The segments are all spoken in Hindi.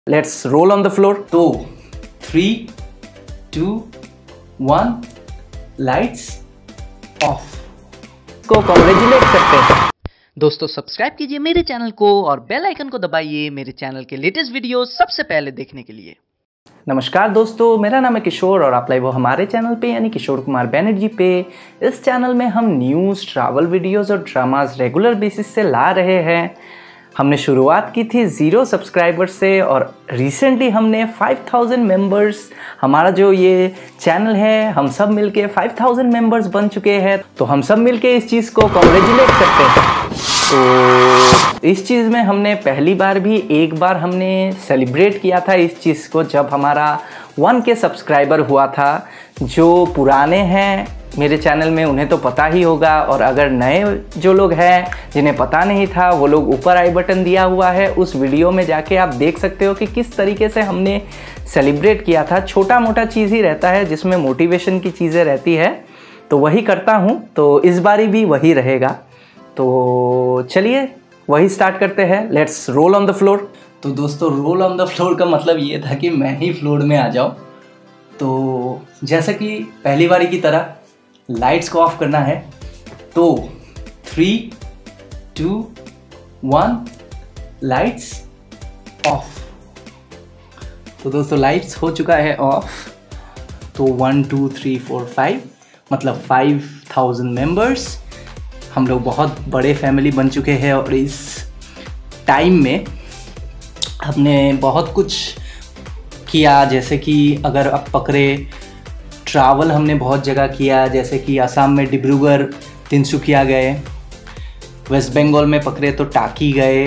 Let's roll on the floor. तो 3, 2, 1 लाइट्स ऑफ को कॉन्ग्रेचुलेट करते हैं। दोस्तों सब्सक्राइब कीजिए मेरे चैनल को और बेल आइकन को दबाइए मेरे चैनल के लेटेस्ट वीडियो सबसे पहले देखने के लिए। नमस्कार दोस्तों, मेरा नाम है किशोर और आप लाइव हो हमारे चैनल पे यानी किशोर कुमार बैनर्जी पे। इस चैनल में हम न्यूज़, ट्रैवल वीडियोस और ड्रामास रेगुलर बेसिस से ला रहे हैं। हमने शुरुआत की थी 0 सब्सक्राइबर्स से और रिसेंटली हमने 5000 मेंबर्स, हमारा जो ये चैनल है हम सब मिलके 5000 मेंबर्स बन चुके हैं। तो हम सब मिलके इस चीज़ को कॉन्ग्रेचुलेट करते हैं। तो इस चीज़ में हमने पहली बार भी एक बार हमने सेलिब्रेट किया था इस चीज़ को जब हमारा 1K सब्सक्राइबर हुआ था। जो पुराने हैं मेरे चैनल में उन्हें तो पता ही होगा, और अगर नए जो लोग हैं जिन्हें पता नहीं था वो लोग ऊपर आई बटन दिया हुआ है, उस वीडियो में जाके आप देख सकते हो कि किस तरीके से हमने सेलिब्रेट किया था। छोटा मोटा चीज़ ही रहता है जिसमें मोटिवेशन की चीज़ें रहती है, तो वही करता हूँ। तो इस बारी भी वही रहेगा। तो चलिए वही स्टार्ट करते हैं। Let's roll on the floor. तो दोस्तों रोल ऑन द फ्लोर का मतलब ये था कि मैं ही फ्लोर में आ जाऊँ। तो जैसा कि पहली बारी की तरह लाइट्स को ऑफ करना है। तो 3, 2, 1 लाइट्स ऑफ। तो दोस्तों लाइट्स हो चुका है ऑफ। तो 1, 2, 3, 4, 5 मतलब 5000 मेंबर्स। हम लोग बहुत बड़े फैमिली बन चुके हैं और इस टाइम में हमने बहुत कुछ किया। जैसे कि अगर आप पकड़े ट्रैवल हमने बहुत जगह किया, जैसे कि असम में डिब्रूगढ़, तिनसुकिया गए, वेस्ट बंगाल में पकड़े तो टाकी गए,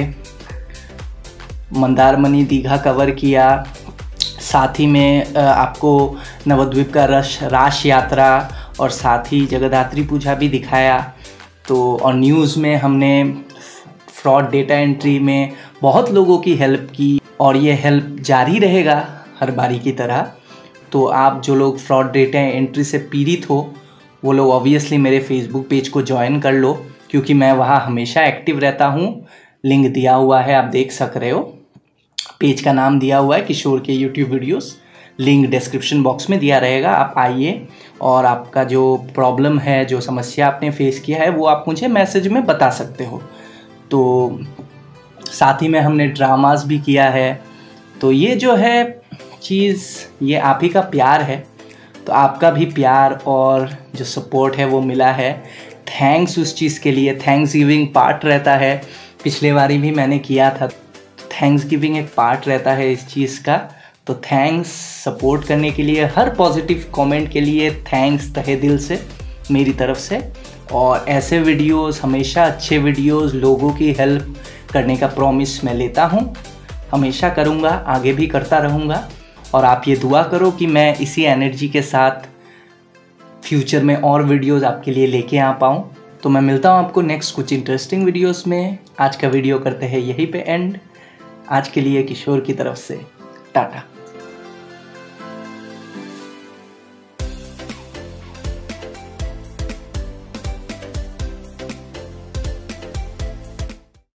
मंदारमनी, दीघा कवर किया। साथ ही में आपको नवद्वीप का रास यात्रा और साथ ही जगद्धात्री पूजा भी दिखाया। तो और न्यूज़ में हमने फ्रॉड डेटा एंट्री में बहुत लोगों की हेल्प की और ये हेल्प जारी रहेगा हर बारी की तरह। तो आप जो लोग फ्रॉड डेटा एंट्री से पीड़ित हो वो लोग ऑब्वियसली मेरे फेसबुक पेज को ज्वाइन कर लो, क्योंकि मैं वहाँ हमेशा एक्टिव रहता हूँ। लिंक दिया हुआ है, आप देख सक रहे हो। पेज का नाम दिया हुआ है किशोर के YouTube videos. Link description box में दिया रहेगा, आप आइए और आपका जो प्रॉब्लम है, जो समस्या आपने फेस किया है वो आप मुझे मैसेज में बता सकते हो। तो साथ ही में हमने ड्रामास भी किया है। तो ये जो है चीज़ ये आप ही का प्यार है। तो आपका भी प्यार और जो सपोर्ट है वो मिला है। थैंक्स उस चीज़ के लिए। थैंक्स गिविंग पार्ट रहता है, पिछले बारी भी मैंने किया था। थैंक्स गिविंग एक पार्ट रहता है इस चीज़ का। तो थैंक्स सपोर्ट करने के लिए, हर पॉजिटिव कमेंट के लिए थैंक्स तहे दिल से मेरी तरफ से। और ऐसे वीडियोस, हमेशा अच्छे वीडियोस, लोगों की हेल्प करने का प्रॉमिस मैं लेता हूँ, हमेशा करूँगा, आगे भी करता रहूँगा। और आप ये दुआ करो कि मैं इसी एनर्जी के साथ फ्यूचर में और वीडियोस आपके लिए लेके आ पाऊँ। तो मैं मिलता हूँ आपको नेक्स्ट कुछ इंटरेस्टिंग वीडियोस में। आज का वीडियो करते हैं यहीं पे एंड। आज के लिए किशोर की तरफ से टाटा।